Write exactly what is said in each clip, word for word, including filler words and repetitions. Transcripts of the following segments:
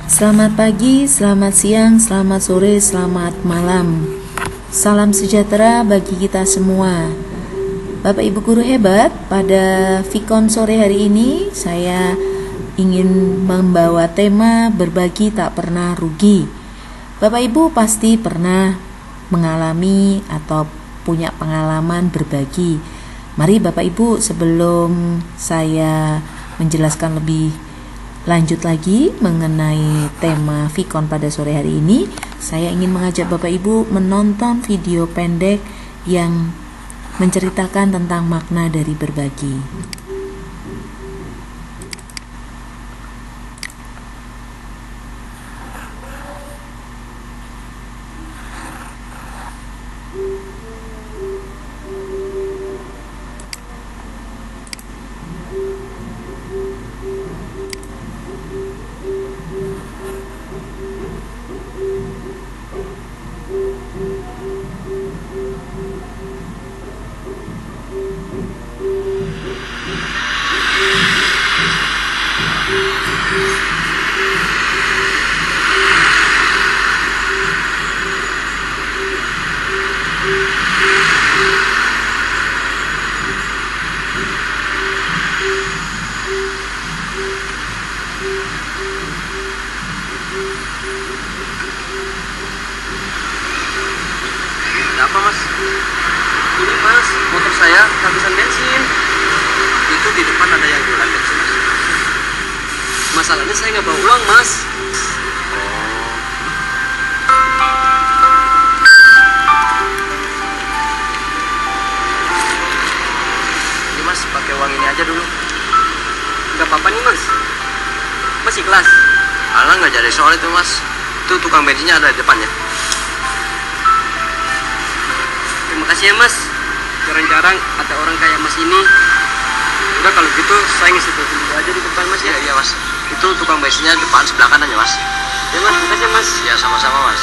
Selamat pagi, selamat siang, selamat sore, selamat malam. Salam sejahtera bagi kita semua. Bapak Ibu guru hebat, pada Vikon sore hari ini saya ingin membawa tema berbagi tak pernah rugi. Bapak Ibu pasti pernah mengalami atau punya pengalaman berbagi. Mari Bapak Ibu, sebelum saya menjelaskan lebih lanjut lagi mengenai tema Vikon pada sore hari ini, saya ingin mengajak Bapak Ibu menonton video pendek yang menceritakan tentang makna dari berbagi. Apa mas? Ini mas, motor saya kehabisan bensin. Itu di depan ada yang jualan bensin mas. Masalahnya saya nggak bawa uang mas. Ini mas, pakai uang ini aja dulu. Nggak apa-apa nih mas. Mas ikhlas? Alah nggak jadi soal itu mas. Itu tukang bensinnya ada di depannya. Terima kasih ya mas, jarang-jarang ada orang kayak mas ini. Udah kalau gitu saya ngisi dulu aja di depan mas ya. Iya, iya mas, itu tukang bensinnya depan sebelah kanan ya mas. Ya mas, makasih mas. Ya sama-sama mas.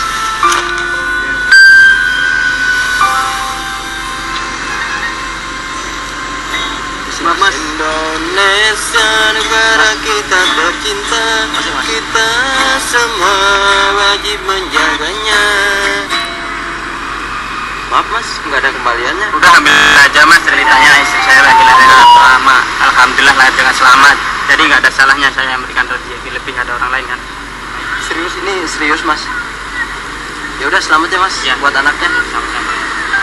Maaf mas. Indonesia negara kita tercinta, masih, mas. Kita semua wajib menjaganya. Maaf mas, nggak ada kembaliannya. Udah ambil aja mas, ceritanya istri saya lagi lahir lama. Alhamdulillah lahir dengan selamat. Jadi nggak ada salahnya saya memberikan rezeki lebih, ada orang lain kan. Serius ini, serius mas. Ya udah selamat ya mas, ya. Buat anaknya. Sama-sama.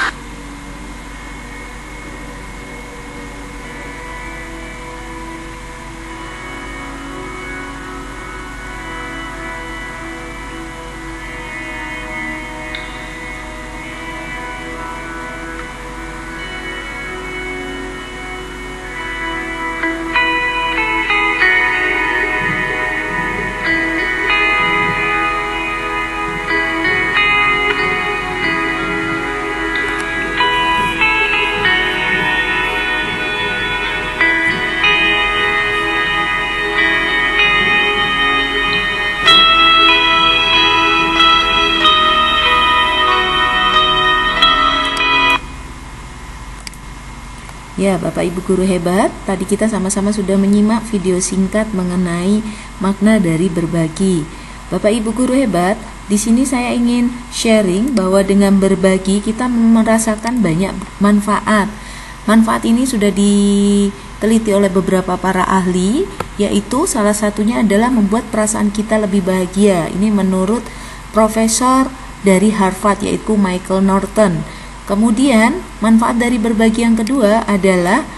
Ya, Bapak Ibu guru hebat, tadi kita sama-sama sudah menyimak video singkat mengenai makna dari berbagi. Bapak Ibu guru hebat, di sini saya ingin sharing bahwa dengan berbagi kita merasakan banyak manfaat. Manfaat ini sudah diteliti oleh beberapa para ahli, yaitu salah satunya adalah membuat perasaan kita lebih bahagia. Ini menurut profesor dari Harvard, yaitu Michael Norton. Kemudian manfaat dari berbagi yang kedua adalah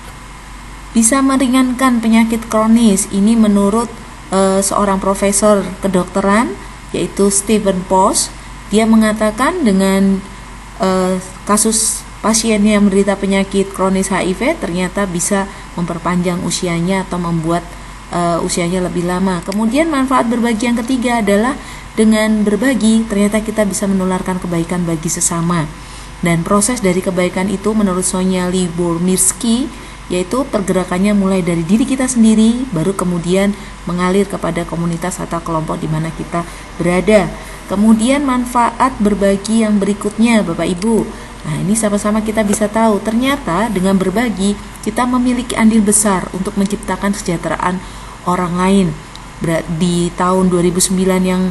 bisa meringankan penyakit kronis. Ini menurut e, seorang profesor kedokteran yaitu Stephen Post. Dia mengatakan dengan e, kasus pasien yang menderita penyakit kronis H I V ternyata bisa memperpanjang usianya atau membuat e, usianya lebih lama. Kemudian manfaat berbagi yang ketiga adalah dengan berbagi ternyata kita bisa menularkan kebaikan bagi sesama. Dan proses dari kebaikan itu menurut Sonia Lyubomirsky yaitu pergerakannya mulai dari diri kita sendiri, baru kemudian mengalir kepada komunitas atau kelompok di mana kita berada. Kemudian manfaat berbagi yang berikutnya Bapak Ibu. Nah, ini sama-sama kita bisa tahu ternyata dengan berbagi kita memiliki andil besar untuk menciptakan kesejahteraan orang lain. di tahun dua ribu sembilan yang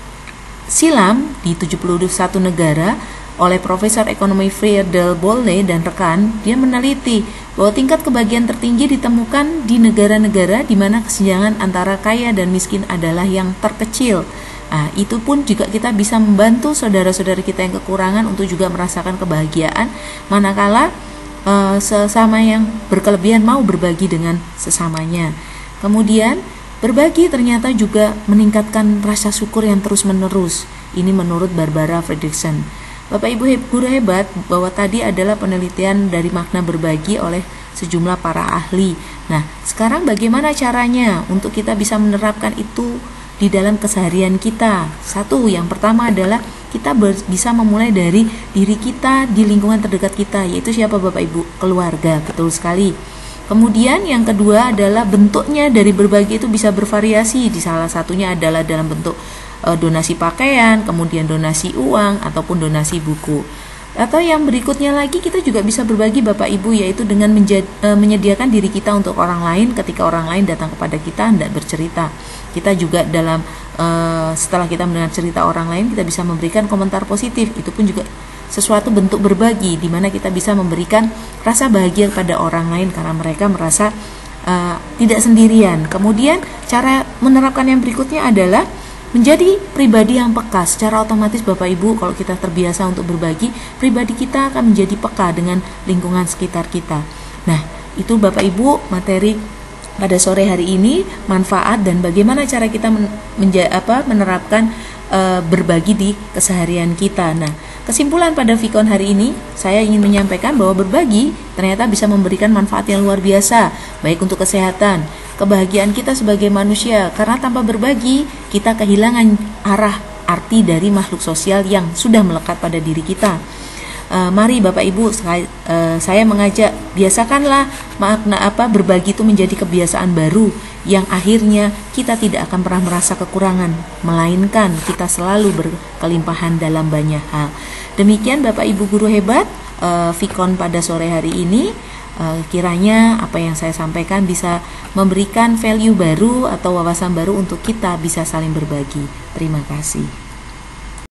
silam di tujuh puluh satu negara oleh Profesor Ekonomi Friedel Bolle dan rekan, dia meneliti bahwa tingkat kebahagiaan tertinggi ditemukan di negara-negara di mana kesenjangan antara kaya dan miskin adalah yang terkecil. Nah, itu pun juga kita bisa membantu saudara-saudara kita yang kekurangan untuk juga merasakan kebahagiaan, manakala e, sesama yang berkelebihan mau berbagi dengan sesamanya. Kemudian, berbagi ternyata juga meningkatkan rasa syukur yang terus-menerus. Ini menurut Barbara Fredrickson. Bapak Ibu guru hebat, bahwa tadi adalah penelitian dari makna berbagi oleh sejumlah para ahli. Nah, sekarang bagaimana caranya untuk kita bisa menerapkan itu di dalam keseharian kita? Satu, yang pertama adalah kita bisa memulai dari diri kita di lingkungan terdekat kita, yaitu siapa Bapak Ibu? Keluarga, betul sekali. Kemudian yang kedua adalah bentuknya dari berbagi itu bisa bervariasi. Di salah satunya adalah dalam bentuk donasi pakaian, kemudian donasi uang, ataupun donasi buku. Atau yang berikutnya lagi, kita juga bisa berbagi Bapak Ibu, yaitu dengan menjadi, e, menyediakan diri kita untuk orang lain ketika orang lain datang kepada kita hendak bercerita. Kita juga dalam e, setelah kita mendengar cerita orang lain, kita bisa memberikan komentar positif. Itu pun juga sesuatu bentuk berbagi, di mana kita bisa memberikan rasa bahagia pada orang lain karena mereka merasa e, tidak sendirian. Kemudian cara menerapkan yang berikutnya adalah menjadi pribadi yang peka. Secara otomatis Bapak Ibu, kalau kita terbiasa untuk berbagi, pribadi kita akan menjadi peka dengan lingkungan sekitar kita. Nah, itu Bapak Ibu materi pada sore hari ini, manfaat dan bagaimana cara kita men menja apa, menerapkan e, berbagi di keseharian kita. Nah, kesimpulan pada Vicon hari ini, saya ingin menyampaikan bahwa berbagi ternyata bisa memberikan manfaat yang luar biasa, baik untuk kesehatan, kebahagiaan kita sebagai manusia, karena tanpa berbagi kita kehilangan arah arti dari makhluk sosial yang sudah melekat pada diri kita. E, mari Bapak Ibu, saya, e, saya mengajak, biasakanlah makna apa berbagi itu menjadi kebiasaan baru yang akhirnya kita tidak akan pernah merasa kekurangan, melainkan kita selalu berkelimpahan dalam banyak hal. Demikian Bapak Ibu guru hebat, e, Vicon pada sore hari ini. Uh, kiranya apa yang saya sampaikan bisa memberikan value baru atau wawasan baru untuk kita bisa saling berbagi. Terima kasih.